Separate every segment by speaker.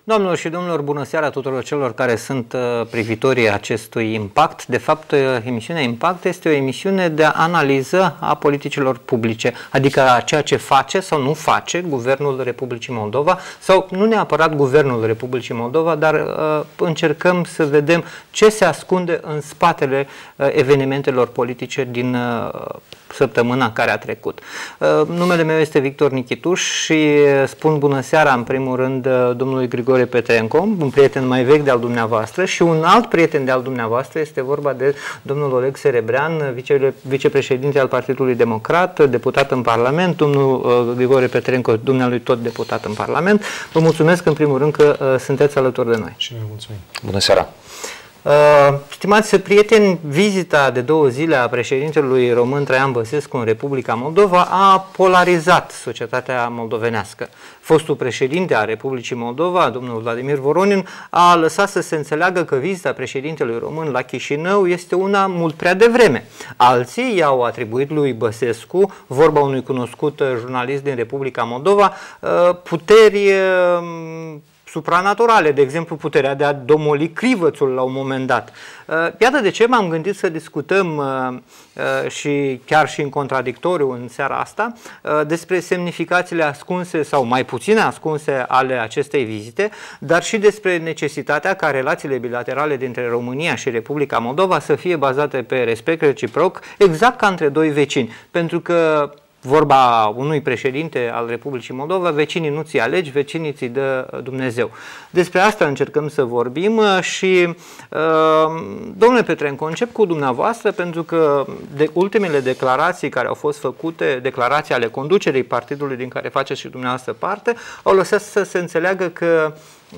Speaker 1: Doamnelor și domnilor, bună seara tuturor celor care sunt privitorii acestui Impact. De fapt, emisiunea Impact este o emisiune de analiză a politicilor publice, adică a ceea ce face sau nu face Guvernul Republicii Moldova, sau nu neapărat Guvernul Republicii Moldova, dar încercăm să vedem ce se ascunde în spatele evenimentelor politice din săptămâna care a trecut. Numele meu este Victor Nichituș și spun bună seara în primul rând domnului Grigore Petrenco, un prieten mai vechi de-al dumneavoastră, și un alt prieten de-al dumneavoastră, este vorba de domnul Oleg Serebrean, vicepreședinte al Partidului Democrat, deputat în Parlament, domnul Grigore Petrenco, dumnealui tot deputat în Parlament. Vă mulțumesc în primul rând că sunteți alături de noi.
Speaker 2: Și noi mulțumim.
Speaker 3: Bună seara!
Speaker 1: Stimați prieteni, vizita de 2 zile a președintelui român Traian Băsescu în Republica Moldova a polarizat societatea moldovenească. Fostul președinte a Republicii Moldova, domnul Vladimir Voronin, a lăsat să se înțeleagă că vizita președintelui român la Chișinău este una mult prea devreme. Alții i-au atribuit lui Băsescu, vorba unui cunoscut jurnalist din Republica Moldova, puteri supranaturale, de exemplu puterea de a domoli Crivățul la un moment dat. Iată de ce m-am gândit să discutăm și chiar și în contradictoriu în seara asta despre semnificațiile ascunse sau mai puține ascunse ale acestei vizite, dar și despre necesitatea ca relațiile bilaterale dintre România și Republica Moldova să fie bazate pe respect reciproc, exact ca între doi vecini, pentru că vorba unui președinte al Republicii Moldova, vecinii nu ți alegi, vecinii ți dă Dumnezeu. Despre asta încercăm să vorbim și, domnule Petrenco, încep cu dumneavoastră, pentru că de ultimele declarații care au fost făcute, declarații ale conducerii partidului din care faceți și dumneavoastră parte, au lăsat să se înțeleagă că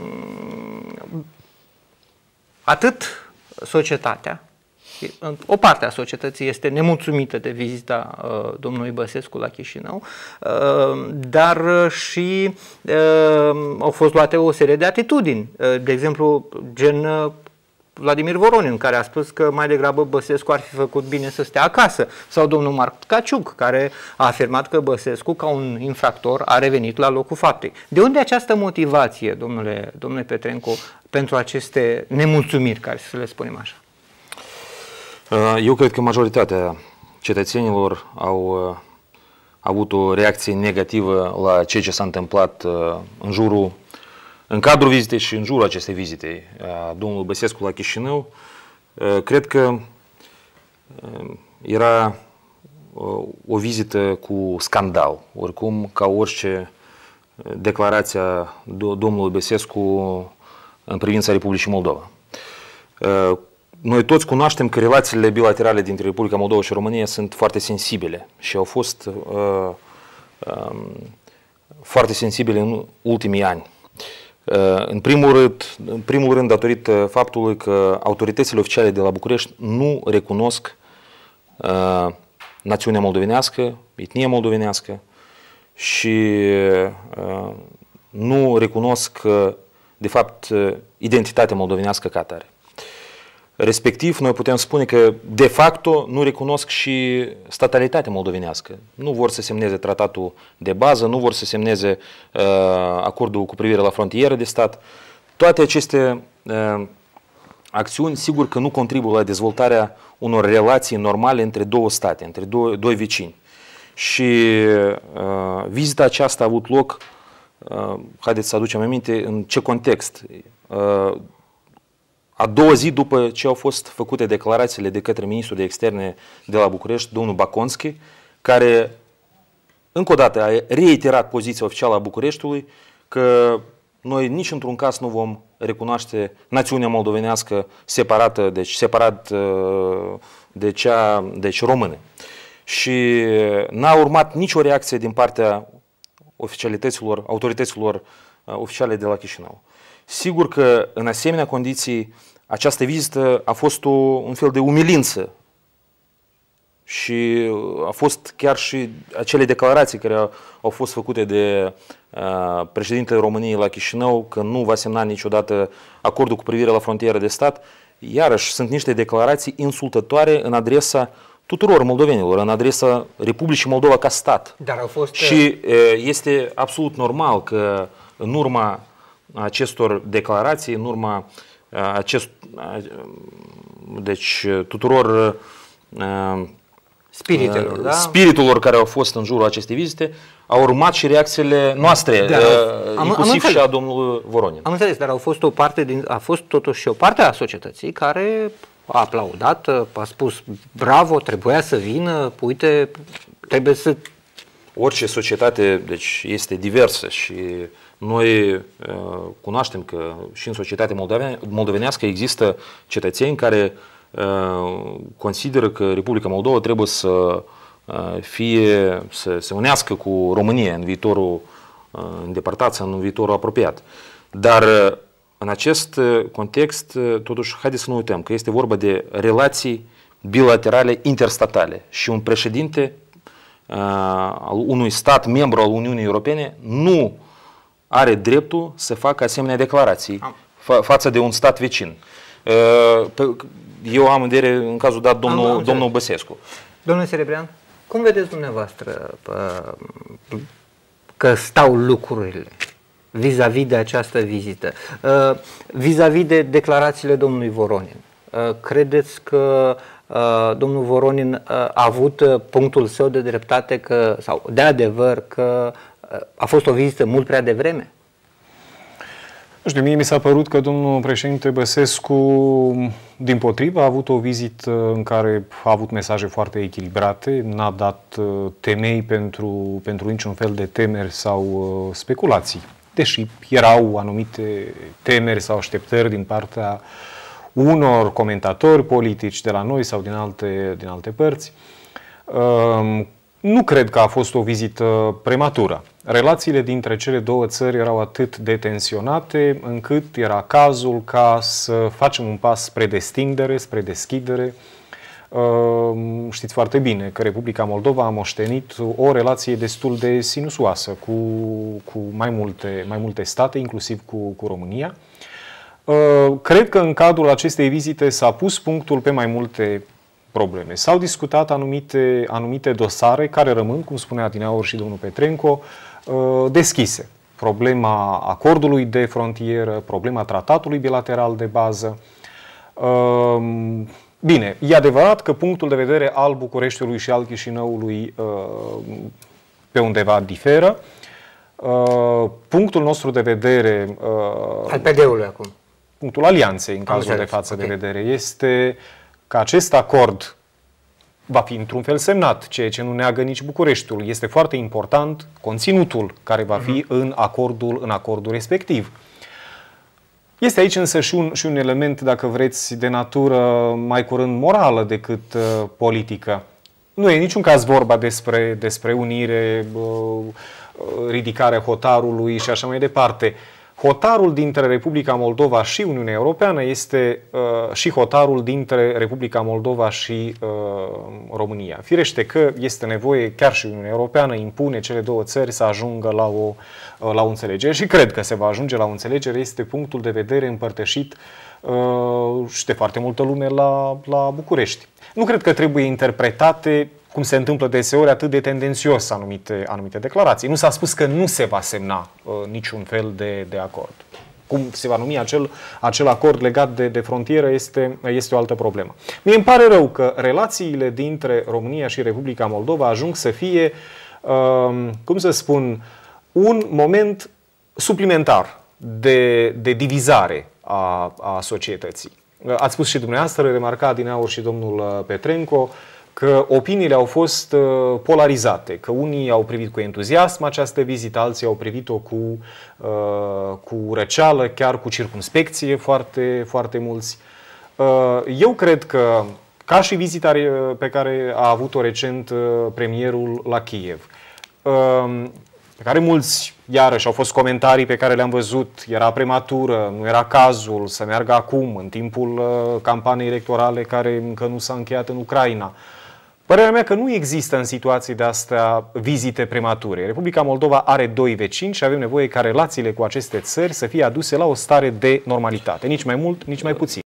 Speaker 1: atât societatea, o parte a societății este nemulțumită de vizita domnului Băsescu la Chișinău, dar și au fost luate o serie de atitudini. De exemplu, gen Vladimir Voronin, care a spus că mai degrabă Băsescu ar fi făcut bine să stea acasă, sau domnul Marc Caciuc, care a afirmat că Băsescu, ca un infractor, a revenit la locul faptei. De unde această motivație, domnule Petrenco, pentru aceste nemulțumiri, care să le spunem așa?
Speaker 3: Eu cred că majoritatea cetățenilor au avut o reacție negativă la ceea ce s-a întâmplat în cadrul vizitei și în jurul acestei vizite a domnului Băsescu la Chișinău. Cred că era o vizită cu scandal, oricum, ca orice declarație a domnului Băsescu în privința Republicii Moldova. Noi toți cunoaștem că relațiile bilaterale dintre Republica Moldova și România sunt foarte sensibile și au fost foarte sensibile în ultimii ani. În primul rând datorită faptului că autoritățile oficiale de la București nu recunosc națiunea moldovenească, etnia moldovenească și nu recunosc de fapt identitatea moldovenească ca atare. Respectiv, noi putem spune că, de facto, nu recunosc și statalitatea moldovenească. Nu vor să semneze tratatul de bază, nu vor să semneze acordul cu privire la frontieră de stat. Toate aceste acțiuni, sigur că nu contribuie la dezvoltarea unor relații normale între două state, între doi vecini. Și vizita aceasta a avut loc, haideți să aducem aminte, în ce context? A 2 zi după ce au fost făcute declarațiile de către ministrul de externe de la București, domnul Baconski, care încă o dată a reiterat poziția oficială a Bucureștiului că noi nici într-un caz nu vom recunoaște națiunea moldovenească separată, deci separat de cea română. Și n-a urmat nicio reacție din partea autorităților oficiale de la Chișinău. Sigur că în asemenea condiții această vizită a fost un fel de umilință și a fost chiar și acele declarații care au fost făcute de președintele României la Chișinău că nu va semna niciodată acordul cu privire la frontieră de stat. Iarăși sunt niște declarații insultătoare în adresa tuturor moldovenilor, în adresa Republicii Moldova ca stat.
Speaker 1: Dar au fost...
Speaker 3: Și este absolut normal că în urma acestor declarații, în urma deci tuturor spiritelor care au fost în jurul acestei vizite, au urmat și reacțiile noastre, inclusiv și a domnului Voronin.
Speaker 1: Am înțeles, dar a fost totuși o parte a societății care a aplaudat, a spus bravo, trebuia să vină, uite, trebuie să...
Speaker 3: Orice societate deci, este diversă și noi cunoaștem că și în societatea moldovenească există cetățeni care consideră că Republica Moldova trebuie să să se unească cu România în viitorul îndepărtat sau în viitorul apropiat. Dar în acest context, totuși, haideți să nu uităm că este vorba de relații bilaterale interstatale și un președinte al unui stat membru al Uniunii Europene nu are dreptul să facă asemenea declarații față de un stat vecin. Eu am în vedere în cazul dat domnul Băsescu.
Speaker 1: Domnule Serebrian, cum vedeți dumneavoastră că stau lucrurile vis-a-vis de această vizită? Vis-a-vis de declarațiile domnului Voronin, credeți că domnul Voronin a avut punctul său de dreptate sau de adevăr că a fost o vizită mult prea devreme?
Speaker 2: Nu știu, mie mi s-a părut că domnul președinte Băsescu, dimpotrivă, a avut o vizită în care a avut mesaje foarte echilibrate, n-a dat temei pentru niciun fel de temeri sau speculații. Deși erau anumite temeri sau așteptări din partea unor comentatori politici de la noi sau din alte părți. Nu cred că a fost o vizită prematură. Relațiile dintre cele două țări erau atât de tensionate încât era cazul ca să facem un pas spre destindere, spre deschidere. Știți foarte bine că Republica Moldova a moștenit o relație destul de sinusoasă cu mai multe state, inclusiv cu România. Cred că în cadrul acestei vizite s-a pus punctul pe mai multe probleme. S-au discutat anumite dosare care rămân, cum spunea adineauri și domnul Petrenco, deschise. Problema acordului de frontieră, problema tratatului bilateral de bază. Bine, e adevărat că punctul de vedere al Bucureștiului și al Chișinăului pe undeva diferă. Punctul nostru de vedere...
Speaker 1: al PD-ului acum.
Speaker 2: Punctul alianței, în cazul de față de vedere, este că acest acord va fi într-un fel semnat, ceea ce nu neagă nici Bucureștiul. Este foarte important conținutul care va fi în acordul respectiv. Este aici însă și un element, dacă vreți, de natură mai curând morală decât politică. Nu e în niciun caz vorba despre unire, ridicarea hotarului și așa mai departe. Hotarul dintre Republica Moldova și Uniunea Europeană este și hotarul dintre Republica Moldova și România. Firește că este nevoie, chiar și Uniunea Europeană impune cele două țări să ajungă la o înțelegere și cred că se va ajunge la o înțelegere. Este punctul de vedere împărtășit și de foarte multă lume la București. Nu cred că trebuie interpretate, cum se întâmplă deseori, atât de tendențios anumite declarații. Nu s-a spus că nu se va semna niciun fel de acord. Cum se va numi acel acord legat de frontieră este o altă problemă. Mie îmi pare rău că relațiile dintre România și Republica Moldova ajung să fie, cum să spun, un moment suplimentar de divizare a societății. Ați spus și dumneavoastră, remarca adineauri și domnul Petrenco, că opiniile au fost polarizate, că unii au privit cu entuziasm această vizită, alții au privit-o cu răceală, chiar cu circumspecție foarte, foarte mulți. Eu cred că, ca și vizita pe care a avut-o recent premierul la Kiev, pe care mulți, iarăși, au fost comentarii pe care le-am văzut, era prematură, nu era cazul să meargă acum, în timpul campaniei electorale care încă nu s-a încheiat în Ucraina. Părerea mea că nu există în situații de astea vizite premature. Republica Moldova are doi vecini și avem nevoie ca relațiile cu aceste țări să fie aduse la o stare de normalitate, nici mai mult, nici mai puțin.